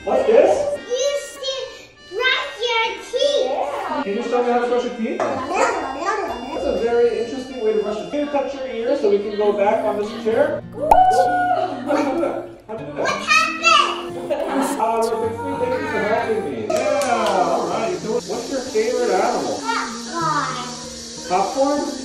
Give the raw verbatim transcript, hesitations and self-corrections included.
What's this? Use to brush your teeth. Yeah. Can you just tell me how to brush your teeth? That's a very interesting way to brush your teeth. Can you touch your ear so we can go back on this chair? How do you do that? How do you do that? What happened? Ah, look, three ladies are helping me. Yeah, all right. So what's your favorite animal? Popcorn. Popcorn?